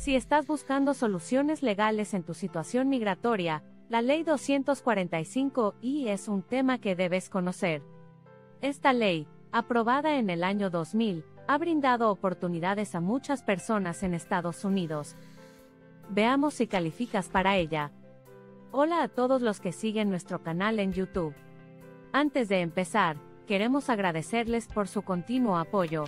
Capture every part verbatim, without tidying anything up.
Si estás buscando soluciones legales en tu situación migratoria, la Ley doscientos cuarenta y cinco I es un tema que debes conocer. Esta ley, aprobada en el año dos mil, ha brindado oportunidades a muchas personas en Estados Unidos. Veamos si calificas para ella. Hola a todos los que siguen nuestro canal en YouTube. Antes de empezar, queremos agradecerles por su continuo apoyo.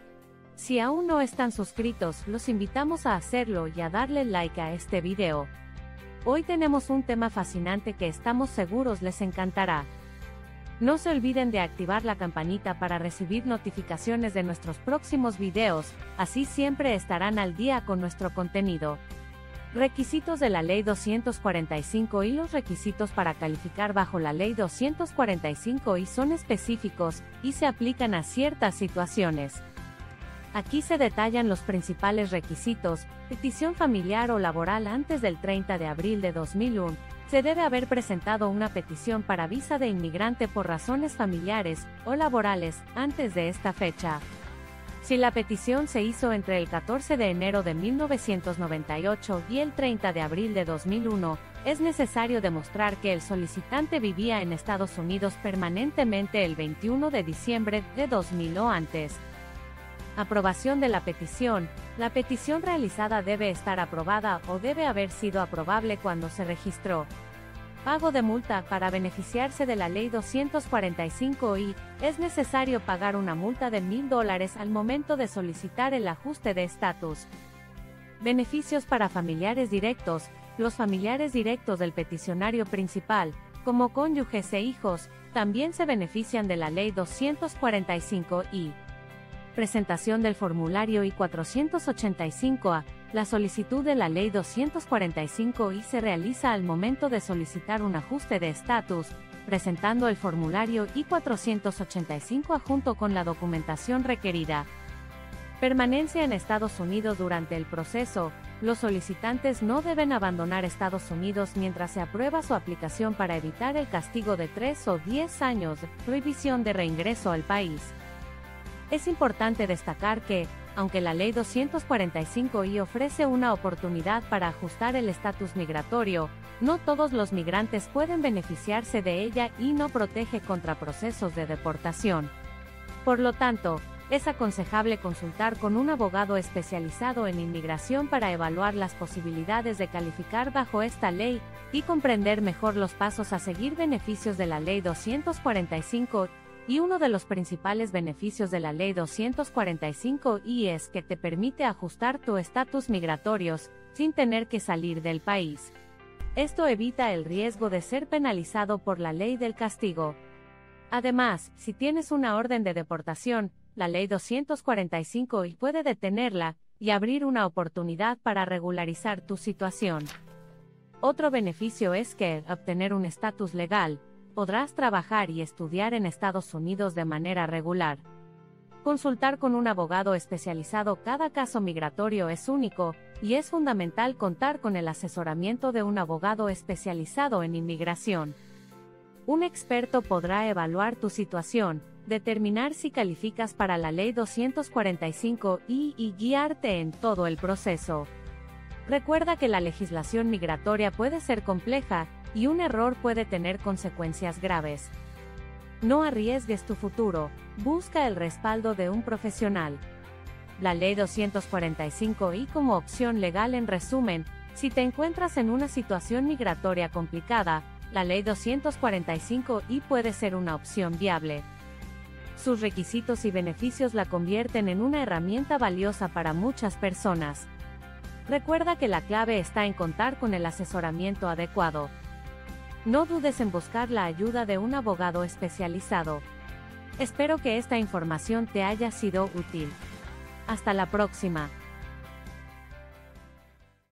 Si aún no están suscritos, los invitamos a hacerlo y a darle like a este video. Hoy tenemos un tema fascinante que estamos seguros les encantará. No se olviden de activar la campanita para recibir notificaciones de nuestros próximos videos, así siempre estarán al día con nuestro contenido. Requisitos de la Ley doscientos cuarenta y cinco I. Los requisitos para calificar bajo la Ley doscientos cuarenta y cinco I son específicos, y se aplican a ciertas situaciones. Aquí se detallan los principales requisitos: petición familiar o laboral antes del treinta de abril de dos mil uno, se debe haber presentado una petición para visa de inmigrante por razones familiares o laborales antes de esta fecha. Si la petición se hizo entre el catorce de enero de mil novecientos noventa y ocho y el treinta de abril de dos mil uno, es necesario demostrar que el solicitante vivía en Estados Unidos permanentemente el veintiuno de diciembre de dos mil o antes. Aprobación de la petición. La petición realizada debe estar aprobada o debe haber sido aprobable cuando se registró. Pago de multa. Para beneficiarse de la Ley doscientos cuarenta y cinco I, es necesario pagar una multa de mil dólares al momento de solicitar el ajuste de estatus. Beneficios para familiares directos. Los familiares directos del peticionario principal, como cónyuges e hijos, también se benefician de la Ley doscientos cuarenta y cinco I. Presentación del formulario I cuatrocientos ochenta y cinco A. La solicitud de la Ley doscientos cuarenta y cinco I se realiza al momento de solicitar un ajuste de estatus, presentando el formulario I cuatrocientos ochenta y cinco A junto con la documentación requerida. Permanencia en Estados Unidos durante el proceso. Los solicitantes no deben abandonar Estados Unidos mientras se aprueba su aplicación para evitar el castigo de tres o diez años de prohibición de reingreso al país. Es importante destacar que, aunque la Ley doscientos cuarenta y cinco I ofrece una oportunidad para ajustar el estatus migratorio, no todos los migrantes pueden beneficiarse de ella y no protege contra procesos de deportación. Por lo tanto, es aconsejable consultar con un abogado especializado en inmigración para evaluar las posibilidades de calificar bajo esta ley y comprender mejor los pasos a seguir. Beneficios de la Ley doscientos cuarenta y cinco I. Y uno de los principales beneficios de la Ley doscientos cuarenta y cinco I es que te permite ajustar tu estatus migratorios, sin tener que salir del país. Esto evita el riesgo de ser penalizado por la ley del castigo. Además, si tienes una orden de deportación, la Ley doscientos cuarenta y cinco I puede detenerla, y abrir una oportunidad para regularizar tu situación. Otro beneficio es que, al obtener un estatus legal, podrás trabajar y estudiar en Estados Unidos de manera regular. Consultar con un abogado especializado. Cada caso migratorio es único, y es fundamental contar con el asesoramiento de un abogado especializado en inmigración. Un experto podrá evaluar tu situación, determinar si calificas para la Ley doscientos cuarenta y cinco I y guiarte en todo el proceso. Recuerda que la legislación migratoria puede ser compleja, y un error puede tener consecuencias graves. No arriesgues tu futuro, busca el respaldo de un profesional. La Ley doscientos cuarenta y cinco I como opción legal. En resumen, si te encuentras en una situación migratoria complicada, la Ley doscientos cuarenta y cinco I puede ser una opción viable. Sus requisitos y beneficios la convierten en una herramienta valiosa para muchas personas. Recuerda que la clave está en contar con el asesoramiento adecuado. No dudes en buscar la ayuda de un abogado especializado. Espero que esta información te haya sido útil. Hasta la próxima.